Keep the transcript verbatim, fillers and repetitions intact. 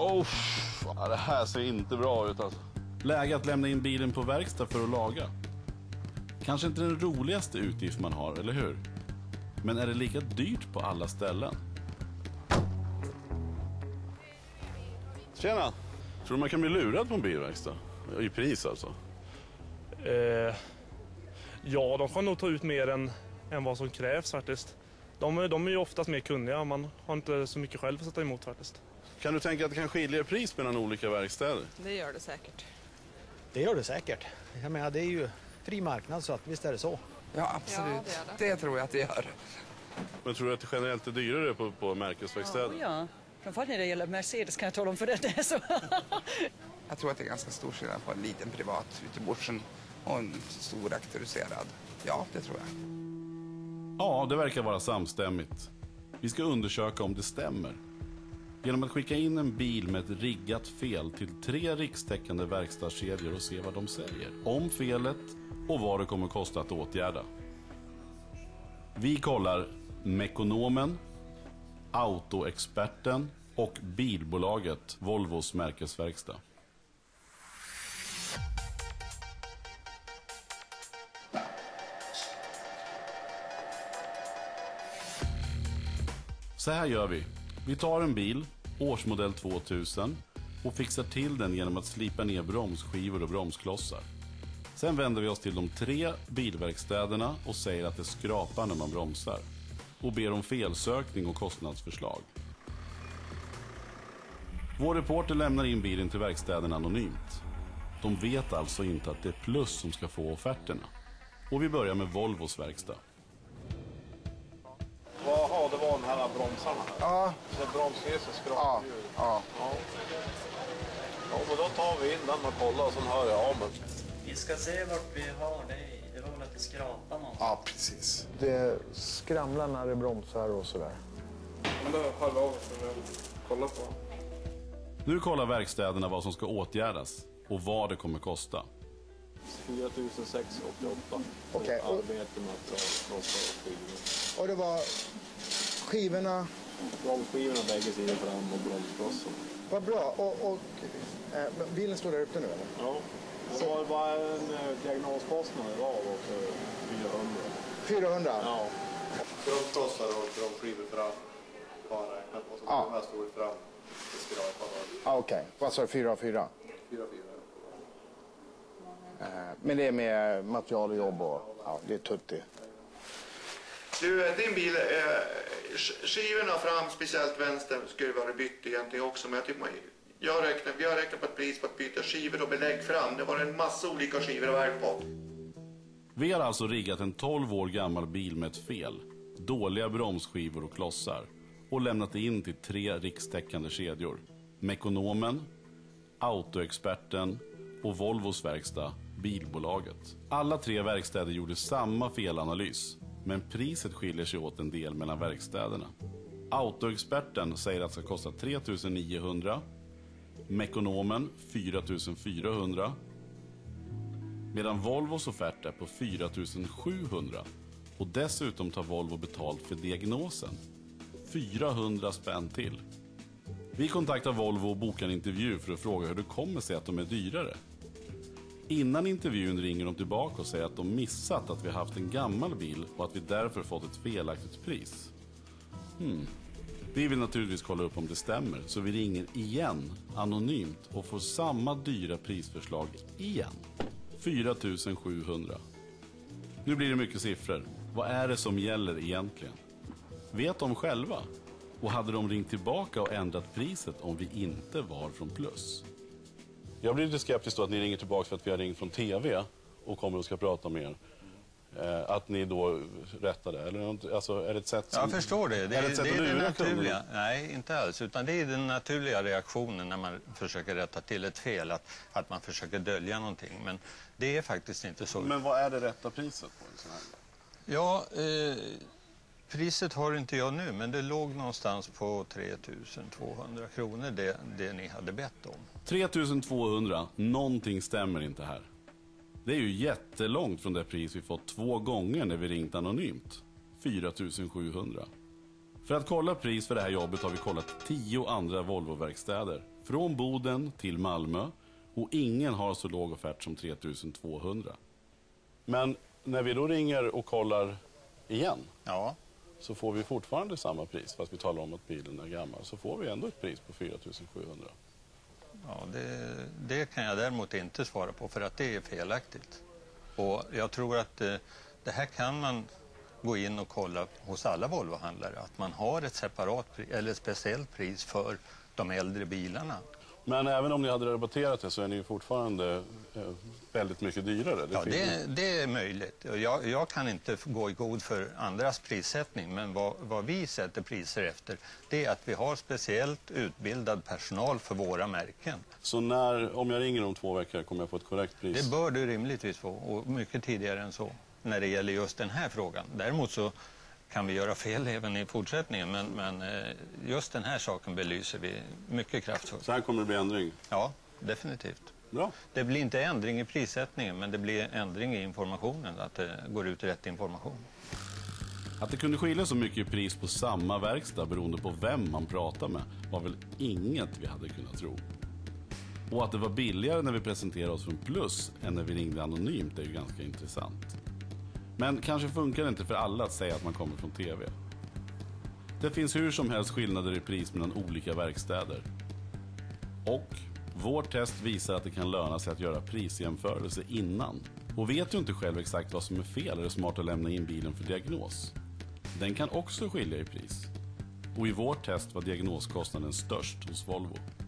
Oh, det här ser inte bra ut alltså. Läge att lämna in bilen på verkstad för att laga. Kanske inte den roligaste utgift man har, eller hur? Men är det lika dyrt på alla ställen? Tjena! Tror du man kan bli lurad på en bilverkstad? I pris alltså? Eh, ja, de kan nog ta ut mer än, än vad som krävs faktiskt. De, de är ju oftast mer kunniga, man har inte så mycket själv att sätta emot faktiskt. Kan du tänka att det kan skilja i pris mellan olika verkstäder? Det gör det säkert. Det gör det säkert. Jag menar, det är ju fri marknad, så att visst är det så. Ja, absolut. Ja, det, är det. det tror jag att det gör. Men tror du att det generellt är dyrare på, på märkesverkstäder? Ja, ja. Framförallt när det gäller Mercedes kan jag tala om för det, det är så. Jag tror att det är ganska stor skillnad på en liten privat ute i borsen och en stor auktoriserad. Ja, det tror jag. Ja, det verkar vara samstämmigt. Vi ska undersöka om det stämmer. Genom att skicka in en bil med ett riggat fel till tre rikstäckande verkstadskedjor och se vad de säger om felet och vad det kommer kosta att åtgärda. Vi kollar Mekonomen, Autoexperten och bilbolaget Volvos märkesverkstad. Så här gör vi. Vi tar en bil, årsmodell tvåtusen, och fixar till den genom att slipa ner bromsskivor och bromsklossar. Sen vänder vi oss till de tre bilverkstäderna och säger att det skrapar när man bromsar. Och ber om felsökning och kostnadsförslag. Vår reporter lämnar in bilen till verkstäden anonymt. De vet alltså inte att det är Plus som ska få offerterna. Och vi börjar med Volvos verkstad. Jaha, det var den här bromsarna. Ja. Det bromsreser skrapar Ja, ju. ja. Ja. Ja, men då tar vi in den och kollar och sen hör jag av mig. Vi ska se vart vi har det. Det var väl att det skrapar någonstans. Ja, precis. Det skramlar när det bromsar och sådär. Men då hör vi av oss för att kolla på. Nu kollar verkstäderna vad som ska åtgärdas och vad det kommer kosta. fyra tusen sexhundraåttioåtta. Okej. Och arbete med att dra och skivor. Och det var skivorna. Bromsskivorna bägge sidor fram och bromsklossen. Vad bra. Och, och eh, bilen står där uppe nu, eller? Ja. Det var bara en eh, diagnoskostnad det var för fyrahundra. fyrahundra? Ja. Bromsklossar och bromsskivor fram. Bara räknat på så Ja. de här stod fram. Det skrapar bara. Ah, okej. Okay. Vad sa du? Fyra av fyra? Fyra, fyra. Eh, men det är med material och jobb och ja, det är tutti. Du, din bil, eh, skivorna fram, speciellt vänster, skulle vara bytt egentligen också. Men jag tycker man, jag räknar, vi har räknat på ett pris på att byta skivor och belägg fram. Det var en massa olika skivor att välja på. Vi har alltså riggat en tolv år gammal bil med ett fel, dåliga bromsskivor och klossar, och lämnat in till tre rikstäckande kedjor. Mekonomen, Autoexperten och Volvos verkstad, bilbolaget. Alla tre verkstäder gjorde samma felanalys, men priset skiljer sig åt en del mellan verkstäderna. Autoexperten säger att det ska kosta tre tusen niohundra, Mekonomen fyra tusen fyrahundra, medan Volvos offert är på fyra tusen sjuhundra, och dessutom tar Volvo betalt för diagnosen. fyrahundra spänn till. Vi kontaktar Volvo och bokar en intervju för att fråga hur det kommer sig att de är dyrare. Innan intervjun ringer de tillbaka och säger att de missat att vi har haft en gammal bil och att vi därför fått ett felaktigt pris. Hmm. Vi vill naturligtvis kolla upp om det stämmer, så vi ringer igen anonymt och får samma dyra prisförslag igen. fyra tusen sjuhundra. Nu blir det mycket siffror. Vad är det som gäller egentligen? Vet de själva? Och hade de ringt tillbaka och ändrat priset om vi inte var från Plus? Jag blir lite skeptisk då att ni ringer tillbaka för att vi har ringt från tv och kommer och ska prata med er. Eh, att ni då rättade, eller alltså, är det ett sätt som... Jag förstår det. Det är, är, det, ett sätt det, är att det lura naturliga. kunderna? Nej, inte alls. Utan det är den naturliga reaktionen när man försöker rätta till ett fel. Att, att man försöker dölja någonting. Men det är faktiskt inte så. Men vad är det rätta priset på en sån här? Ja, eh, priset har inte jag nu. Men det låg någonstans på tre tusen tvåhundra kronor det, det ni hade bett om. tre tusen tvåhundra. Någonting stämmer inte här. Det är ju jättelångt från det pris vi fått två gånger när vi ringt anonymt. fyra tusen sjuhundra. För att kolla pris för det här jobbet har vi kollat tio andra Volvo-verkstäder. Från Boden till Malmö, och ingen har så låg offert som tre tusen tvåhundra. Men när vi då ringer och kollar igen, ja, så får vi fortfarande samma pris. Fast vi talar om att bilen är gammal, så får vi ändå ett pris på fyra tusen sjuhundra. Ja, det, det kan jag däremot inte svara på, för att det är felaktigt. Och jag tror att eh, det här kan man gå in och kolla hos alla Volvo-handlare. Att man har ett separat pri- eller speciellt pris för de äldre bilarna. Men även om ni hade rabatterat det så är ni ju fortfarande eh, väldigt mycket dyrare. Det Ja, finns- det, det är möjligt. Jag, jag kan inte gå i god för andras prissättning, men vad, vad vi sätter priser efter, det är att vi har speciellt utbildad personal för våra märken. Så när, om jag ringer om två veckor kommer jag få ett korrekt pris? Det bör du rimligtvis få, och mycket tidigare än så, när det gäller just den här frågan. Däremot så kan vi göra fel även i fortsättningen, men, men eh, just den här saken belyser vi mycket kraftfullt. Så här kommer det bli ändring? Ja, definitivt. Bra. Det blir inte ändring i prissättningen, men det blir ändring i informationen, att det går ut rätt information. Att det kunde skilja så mycket i pris på samma verkstad beroende på vem man pratar med var väl inget vi hade kunnat tro. Och att det var billigare när vi presenterade oss från Plus än när vi ringde anonymt är ju ganska intressant. Men kanske funkar det inte för alla att säga att man kommer från T V. Det finns hur som helst skillnader i pris mellan olika verkstäder. Och vårt test visar att det kan löna sig att göra prisjämförelse innan. Och vet du inte själv exakt vad som är fel är det smart att lämna in bilen för diagnos. Den kan också skilja i pris. Och i vårt test var diagnoskostnaden störst hos Volvo.